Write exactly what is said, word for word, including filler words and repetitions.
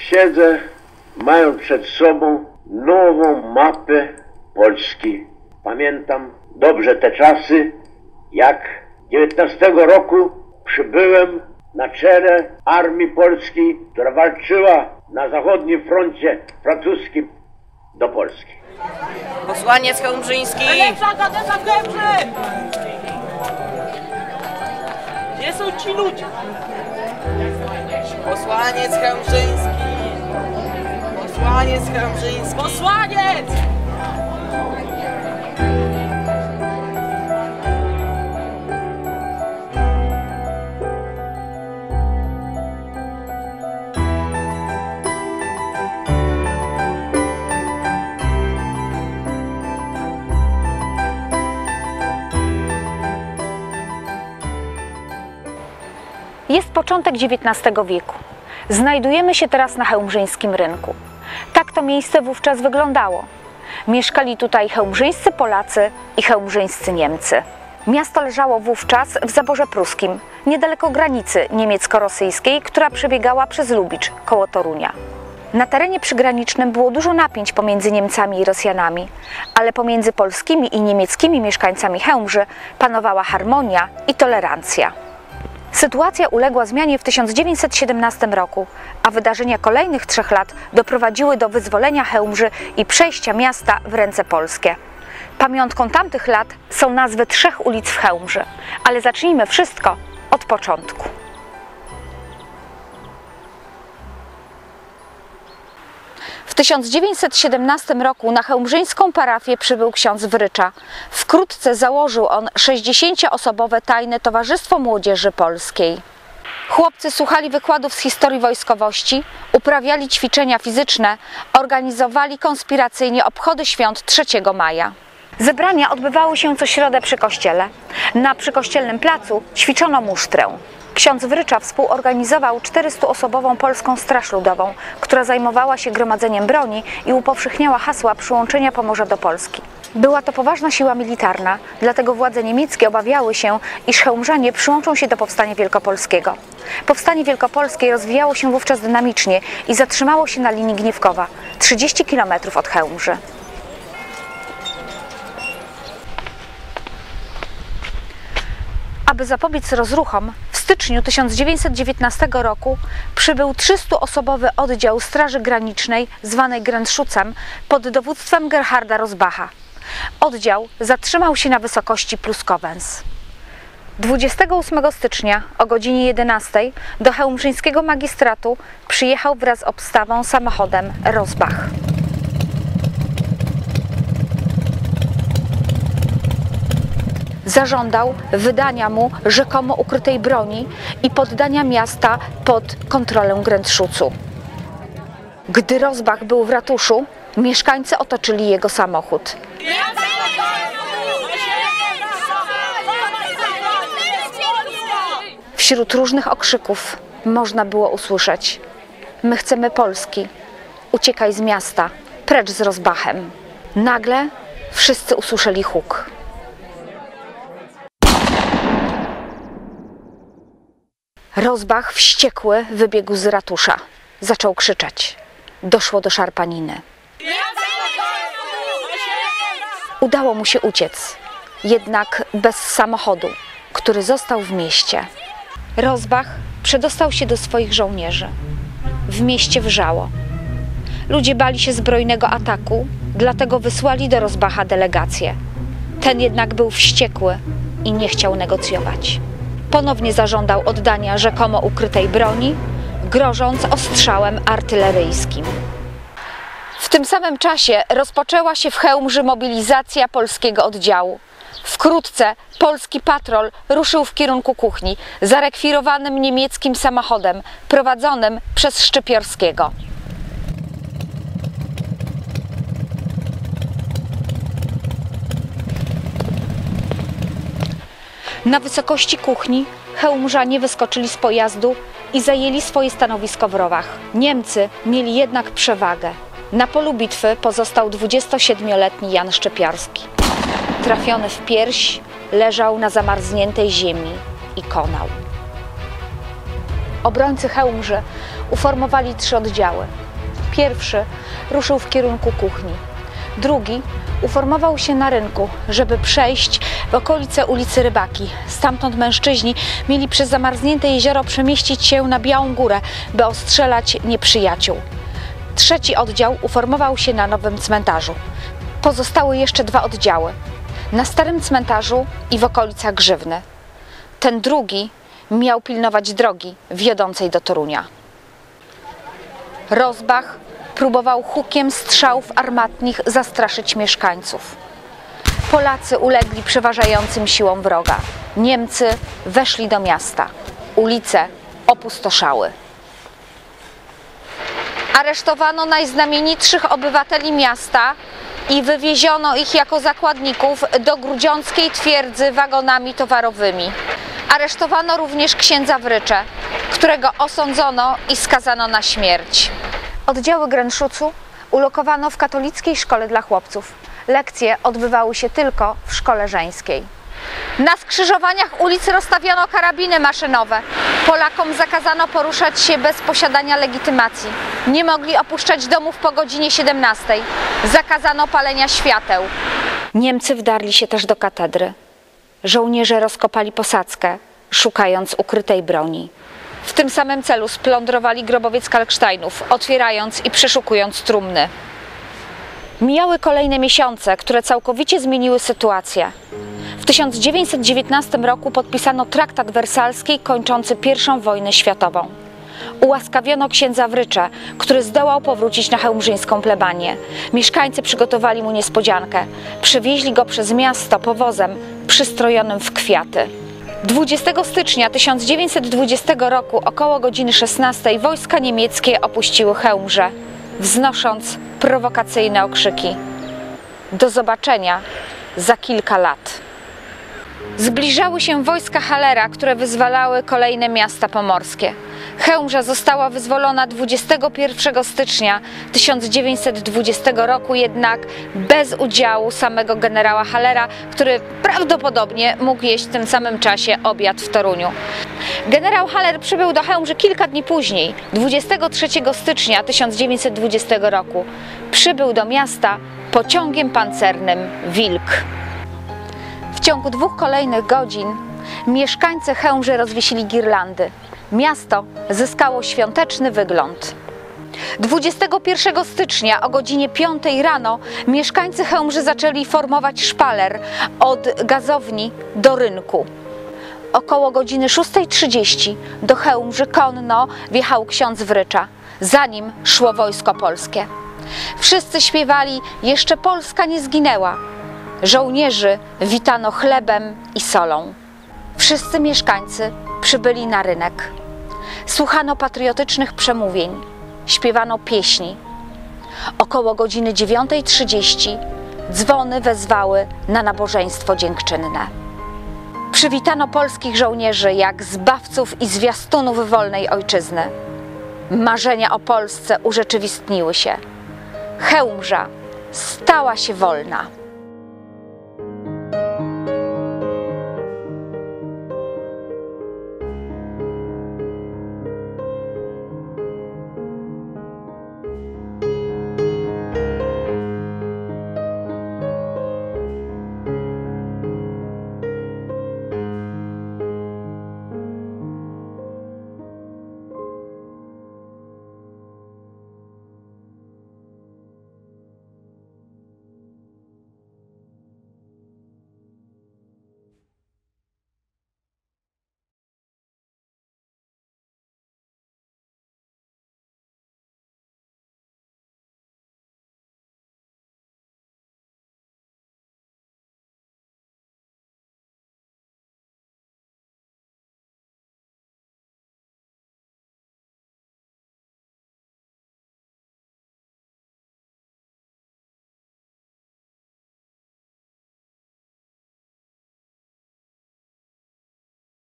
Siedzę, mając przed sobą nową mapę Polski. Pamiętam dobrze te czasy, jak dziewiętnastego roku przybyłem na czele Armii Polskiej, która walczyła na zachodnim froncie francuskim do Polski. Posłaniec chełmżyński! Najlepsza kadeta w Chełmży! Gdzie są ci ludzie? Posłaniec chełmżyński! Posłaniec chełmżyński! Posłaniec! Jest początek dziewiętnastego wieku. Znajdujemy się teraz na chełmżyńskim rynku. Tak to miejsce wówczas wyglądało. Mieszkali tutaj chełmżyńscy Polacy i chełmżyńscy Niemcy. Miasto leżało wówczas w zaborze pruskim, niedaleko granicy niemiecko-rosyjskiej, która przebiegała przez Lubicz, koło Torunia. Na terenie przygranicznym było dużo napięć pomiędzy Niemcami i Rosjanami, ale pomiędzy polskimi i niemieckimi mieszkańcami Chełmży panowała harmonia i tolerancja. Sytuacja uległa zmianie w tysiąc dziewięćset siedemnastym roku, a wydarzenia kolejnych trzech lat doprowadziły do wyzwolenia Chełmży i przejścia miasta w ręce polskie. Pamiątką tamtych lat są nazwy trzech ulic w Chełmży, ale zacznijmy wszystko od początku. W tysiąc dziewięćset siedemnastym roku na chełmżyńską parafię przybył ksiądz Wrycza. Wkrótce założył on sześćdziesięcioosobowe tajne Towarzystwo Młodzieży Polskiej. Chłopcy słuchali wykładów z historii wojskowości, uprawiali ćwiczenia fizyczne, organizowali konspiracyjnie obchody świąt trzeciego maja. Zebrania odbywały się co środę przy kościele. Na przykościelnym placu ćwiczono musztrę. Ksiądz Wrycza współorganizował czterystoosobową Polską Straż Ludową, która zajmowała się gromadzeniem broni i upowszechniała hasła przyłączenia Pomorza do Polski. Była to poważna siła militarna, dlatego władze niemieckie obawiały się, iż chełmżanie przyłączą się do Powstania Wielkopolskiego. Powstanie Wielkopolskie rozwijało się wówczas dynamicznie i zatrzymało się na linii Gniewkowa, trzydzieści kilometrów od Chełmży. Aby zapobiec rozruchom, w styczniu tysiąc dziewięćset dziewiętnastego roku przybył trzystuosobowy oddział Straży Granicznej zwanej Grenzschutzem pod dowództwem Gerharda Rosbacha. Oddział zatrzymał się na wysokości Pluskowens. dwudziestego ósmego stycznia o godzinie jedenastej do chełmżyńskiego magistratu przyjechał wraz z obstawą samochodem Rosbach. Zażądał wydania mu rzekomo ukrytej broni i poddania miasta pod kontrolę Grenzschutzu. Gdy Rosbach był w ratuszu, mieszkańcy otoczyli jego samochód. Wśród różnych okrzyków można było usłyszeć: my chcemy Polski, uciekaj z miasta, precz z Rosbachem. Nagle wszyscy usłyszeli huk. Rosbach wściekły wybiegł z ratusza. Zaczął krzyczeć. Doszło do szarpaniny. Udało mu się uciec, jednak bez samochodu, który został w mieście. Rosbach przedostał się do swoich żołnierzy. W mieście wrzało. Ludzie bali się zbrojnego ataku, dlatego wysłali do Rosbacha delegację. Ten jednak był wściekły i nie chciał negocjować. Ponownie zażądał oddania rzekomo ukrytej broni, grożąc ostrzałem artyleryjskim. W tym samym czasie rozpoczęła się w Chełmży mobilizacja polskiego oddziału. Wkrótce polski patrol ruszył w kierunku kuchni, zarekwirowanym niemieckim samochodem prowadzonym przez Szczypiorskiego. Na wysokości kuchni chełmżanie wyskoczyli z pojazdu i zajęli swoje stanowisko w rowach. Niemcy mieli jednak przewagę. Na polu bitwy pozostał dwudziestosiedmioletni Jan Szczypiorski. Trafiony w pierś, leżał na zamarzniętej ziemi i konał. Obrońcy Chełmży uformowali trzy oddziały. Pierwszy ruszył w kierunku kuchni. Drugi uformował się na rynku, żeby przejść w okolice ulicy Rybaki. Stamtąd mężczyźni mieli przez zamarznięte jezioro przemieścić się na Białą Górę, by ostrzelać nieprzyjaciół. Trzeci oddział uformował się na nowym cmentarzu. Pozostały jeszcze dwa oddziały. Na starym cmentarzu i w okolicach Grzywny. Ten drugi miał pilnować drogi wiodącej do Torunia. Rozbach próbował hukiem strzałów armatnich zastraszyć mieszkańców. Polacy ulegli przeważającym siłom wroga. Niemcy weszli do miasta. Ulice opustoszały. Aresztowano najznamienitszych obywateli miasta i wywieziono ich jako zakładników do grudziąckiej twierdzy wagonami towarowymi. Aresztowano również księdza Wrycze, którego osądzono i skazano na śmierć. Oddziały Grenszucu ulokowano w katolickiej szkole dla chłopców. Lekcje odbywały się tylko w szkole żeńskiej. Na skrzyżowaniach ulic rozstawiono karabiny maszynowe. Polakom zakazano poruszać się bez posiadania legitymacji. Nie mogli opuszczać domów po godzinie siedemnastej. Zakazano palenia świateł. Niemcy wdarli się też do katedry. Żołnierze rozkopali posadzkę, szukając ukrytej broni. W tym samym celu splądrowali grobowiec Kalksztajnów, otwierając i przeszukując trumny. Mijały kolejne miesiące, które całkowicie zmieniły sytuację. W tysiąc dziewięćset dziewiętnastym roku podpisano traktat wersalski kończący pierwszą wojnę światową. Ułaskawiono księdza Wrycze, który zdołał powrócić na chełmżyńską plebanię. Mieszkańcy przygotowali mu niespodziankę. Przywieźli go przez miasto powozem przystrojonym w kwiaty. dwudziestego stycznia tysiąc dziewięćset dwudziestego roku około godziny szesnastej wojska niemieckie opuściły Chełmże, wznosząc prowokacyjne okrzyki: do zobaczenia za kilka lat. Zbliżały się wojska Hallera, które wyzwalały kolejne miasta pomorskie. Chełmża została wyzwolona dwudziestego pierwszego stycznia tysiąc dziewięćset dwudziestego roku, jednak bez udziału samego generała Hallera, który prawdopodobnie mógł jeść w tym samym czasie obiad w Toruniu. Generał Haller przybył do Chełmży kilka dni później, dwudziestego trzeciego stycznia tysiąc dziewięćset dwudziestego roku. Przybył do miasta pociągiem pancernym Wilk. W ciągu dwóch kolejnych godzin mieszkańcy Chełmży rozwiesili girlandy. Miasto zyskało świąteczny wygląd. dwudziestego pierwszego stycznia o godzinie piątej rano mieszkańcy Chełmży zaczęli formować szpaler od gazowni do rynku. Około godziny szóstej trzydzieści do Chełmży konno wjechał ksiądz Wrycza. Za nim szło wojsko polskie. Wszyscy śpiewali: jeszcze Polska nie zginęła. Żołnierzy witano chlebem i solą. Wszyscy mieszkańcy przybyli na rynek. Słuchano patriotycznych przemówień, śpiewano pieśni. Około godziny dziewiątej trzydzieści dzwony wezwały na nabożeństwo dziękczynne. Przywitano polskich żołnierzy jak zbawców i zwiastunów wolnej ojczyzny. Marzenia o Polsce urzeczywistniły się. Chełmża stała się wolna.